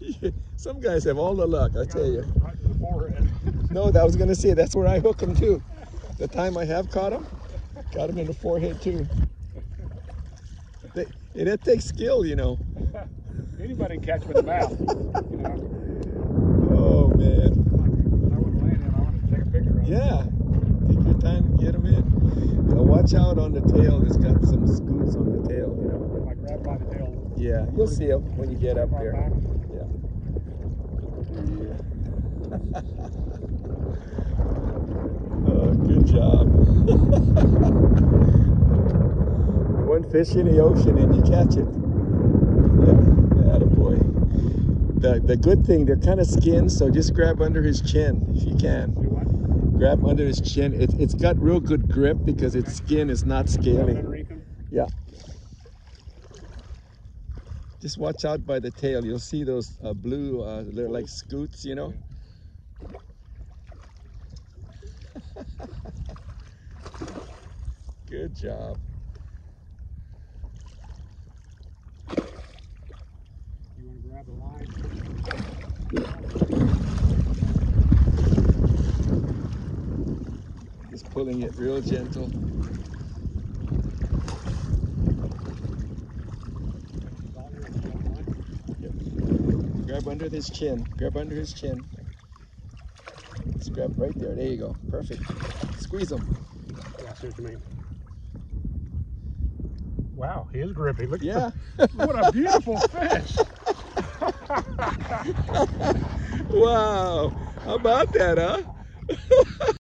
Some guys have all the luck, I tell you. Right to the forehead. No, I was going to say, that's where I hook them too. The time I have caught them, got them in the forehead too. It takes skill, you know. Anybody can catch them in the mouth, you know. Oh, man. I wouldn't land in. I want to take a picture of them. Yeah, take your time and get them in. Now watch out on the tail. It's got some scoots on the tail, you know. If I grab by the tail. Yeah, you'll see them when you get up there. Back. Yeah. Oh, good job. One fish in the ocean and you catch it. Yeah, attaboy. The good thing, they're kind of skinned, so just grab under his chin if you can. Do what? Grab under his chin. It's got real good grip because its skin is not scaly. Yeah. Just watch out by the tail. You'll see those blue, they're like scoots, you know. Good job. You want to grab the line? Just pulling it real gentle. Yep. Grab under his chin. Grab under his chin. Just grab right there. There you go. Perfect. Squeeze him. Yeah, I see what you mean. Wow, he is grippy. Look, Yeah. what a beautiful fish. Wow. How about that, huh?